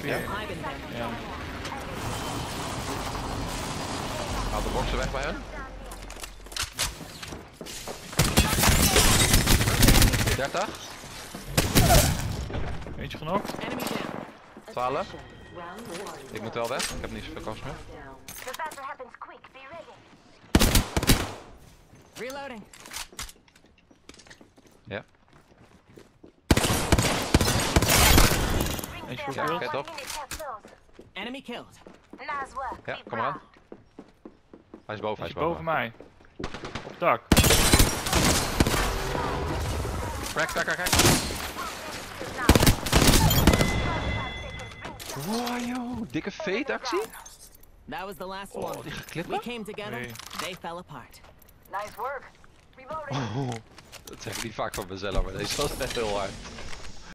Ja? Ja. Haal de boxen weg bij hen. 30. Eentje genoeg. 12. Ik moet wel weg, ik heb niet zoveel kans meer. Reloading. Ja. Eentje voor Ja, beeld. get op. Enemy killed. Ja, kom maar aan. Hij is boven, hij Eentje is boven boven. mij. Op het dak. Kijk. Wow, joh, dikke fade actie. That was the last Oh, one. die We geklippen. came together. Nee. They fell apart. Nice work. Reloading. Dat zeg ik niet vaak van mezelf, maar deze was echt heel hard.